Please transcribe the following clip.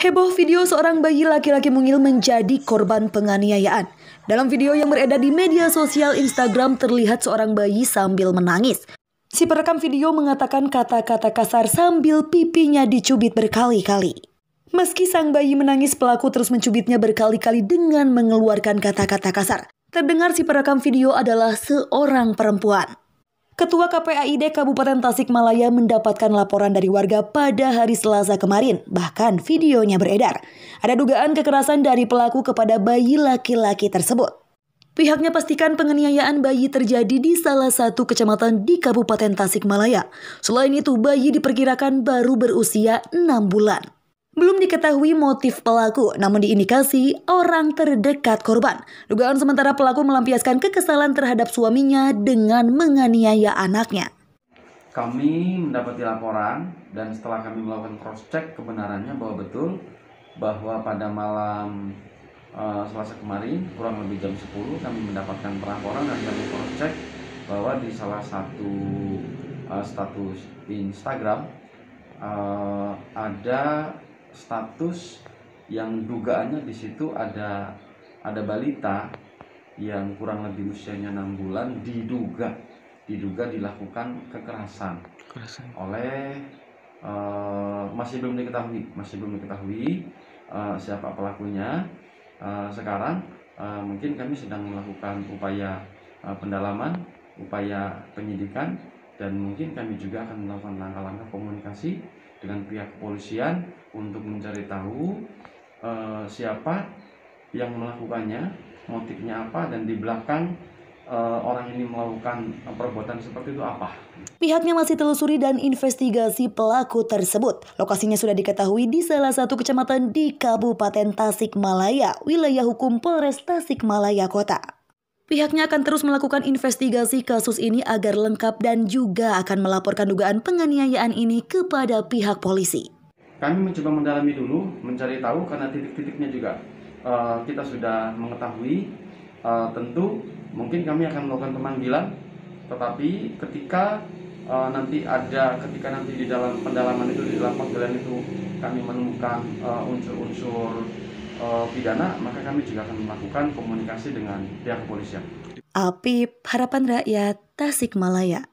Heboh video seorang bayi laki-laki mungil menjadi korban penganiayaan. Dalam video yang beredar di media sosial Instagram terlihat seorang bayi sambil menangis. Si perekam video mengatakan kata-kata kasar sambil pipinya dicubit berkali-kali. Meski sang bayi menangis, pelaku terus mencubitnya berkali-kali dengan mengeluarkan kata-kata kasar. Terdengar si perekam video adalah seorang perempuan. Ketua KPAID Kabupaten Tasikmalaya mendapatkan laporan dari warga pada hari Selasa kemarin. Bahkan videonya beredar. Ada dugaan kekerasan dari pelaku kepada bayi laki-laki tersebut. Pihaknya pastikan penganiayaan bayi terjadi di salah satu kecamatan di Kabupaten Tasikmalaya. Selain itu, bayi diperkirakan baru berusia 6 bulan. Belum diketahui motif pelaku, namun diindikasi orang terdekat korban. Dugaan sementara pelaku melampiaskan kekesalan terhadap suaminya dengan menganiaya anaknya. Kami mendapati laporan dan setelah kami melakukan cross-check kebenarannya bahwa betul bahwa pada malam Selasa kemarin kurang lebih jam 10 kami mendapatkan pelaporan dan kami cross-check bahwa di salah satu status di Instagram ada status yang dugaannya di situ ada balita yang kurang lebih usianya 6 bulan diduga dilakukan kekerasan oleh masih belum diketahui siapa pelakunya. Sekarang mungkin kami sedang melakukan upaya pendalaman, upaya penyidikan, dan mungkin kami juga akan melakukan langkah-langkah komunikasi dengan pihak kepolisian untuk mencari tahu siapa yang melakukannya, motifnya apa, dan di belakang orang ini melakukan perbuatan seperti itu apa. Pihaknya masih telusuri dan investigasi pelaku tersebut. Lokasinya sudah diketahui di salah satu kecamatan di Kabupaten Tasikmalaya, wilayah hukum Polres Tasikmalaya Kota. Pihaknya akan terus melakukan investigasi kasus ini agar lengkap dan juga akan melaporkan dugaan penganiayaan ini kepada pihak polisi. Kami mencoba mendalami dulu, mencari tahu karena titik-titiknya juga kita sudah mengetahui. Tentu mungkin kami akan melakukan pemanggilan, tetapi ketika nanti di dalam pendalaman itu, di dalam panggilan itu kami menemukan unsur-unsur pidana, maka kami juga akan melakukan komunikasi dengan pihak kepolisian. Apip, Harapan Rakyat, Tasikmalaya.